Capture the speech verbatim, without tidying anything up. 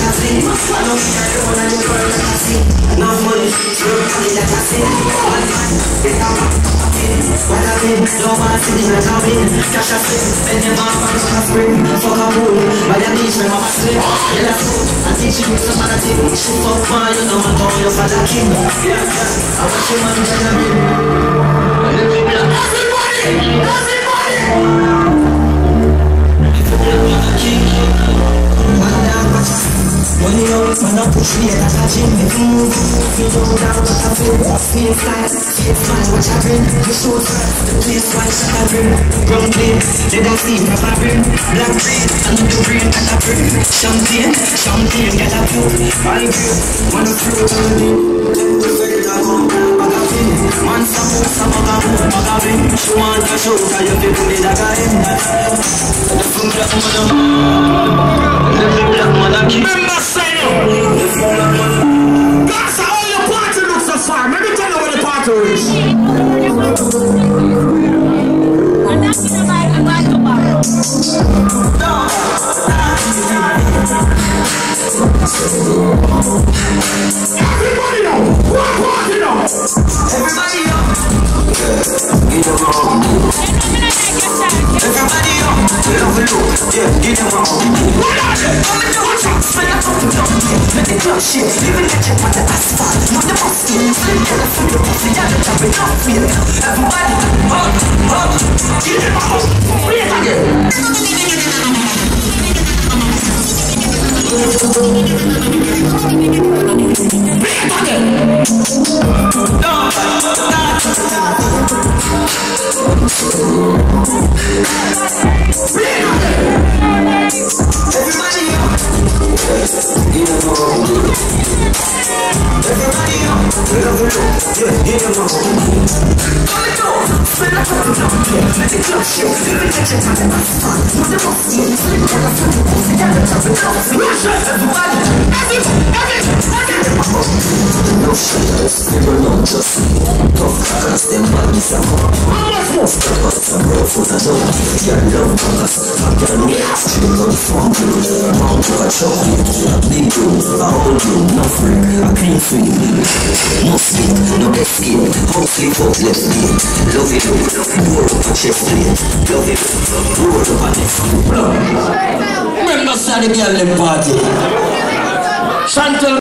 a thing. I know you got the one and you burn like a thing. No money, you're coming like a thing. One man, get out of the thing. What a thing, no one sitting like a thing. Cash a thing, spend them off on a spring. Fuck a pool, by the beach, my mama sleep. Yeah, that's cool, I teach you some other thing. Shoot up man, you know I'm going your father king. Yeah, yeah, I want you man, get a ring. Everybody, everybody. Money always man up push me at a gym. Move, feel down down what I feel. Feel fly, feel fly what I bring. You show her the place why shut I bring. Grumbling, they don't see what I bring. Black green, and the green that I bring. Champagne, champagne get a few. My view, one fruit only. Man some more, some other more, other ring. She want to show how you feel me like I am. The food black mother, the food black mother keep. That's how all your party looks so far. Let me tell you what the party is. I'm not gonna buy a bag tomorrow. Everybody know. What party know? Everybody know. Get them wrong. Everybody know. Love it, yeah, get them wrong. What are they? I'm in the watch out. Spend a fucking dog. Make it club shit. Even get you on the asphalt. Not the musky. Slim to the food. The other job is not real. Everybody, up, up. Get them wrong. Play it again. Remember, Saturday, party. Chantal.